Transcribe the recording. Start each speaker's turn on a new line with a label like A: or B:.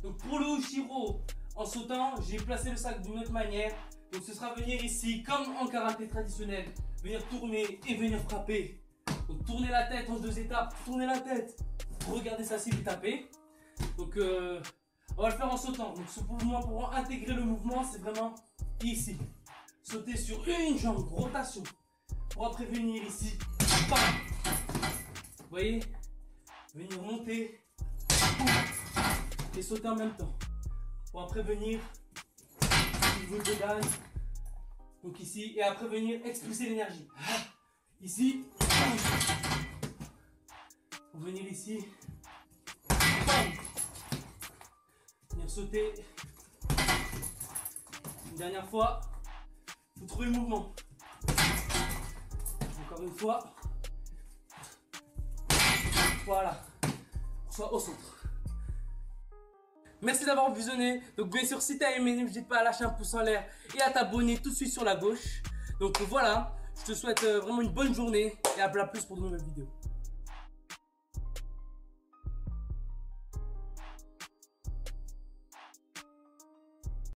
A: Donc pour le Ushiro, en sautant, j'ai placé le sac d'une autre manière. Donc ce sera venir ici, comme en karaté traditionnel, venir tourner et venir frapper. Donc tourner la tête en 2 étapes, tourner la tête, regardez sa cible et taper. Donc on va le faire en sautant. Donc ce mouvement, pour intégrer le mouvement, c'est vraiment ici. Sauter sur une jambe, rotation. Pour après venir ici, bam. Vous voyez, venir monter et sauter en même temps. Pour après venir, niveau de gagne. Donc ici, et après venir expulser l'énergie. Ici, pour venir ici, bam. Venir sauter. Une dernière fois, il faut trouver le mouvement. Encore une fois. Voilà. Soit au centre. Merci d'avoir visionné. Donc bien sûr, si tu as aimé, n'hésite pas à lâcher un pouce en l'air et à t'abonner tout de suite sur la gauche. Donc voilà, je te souhaite vraiment une bonne journée et à plus pour de nouvelles vidéos.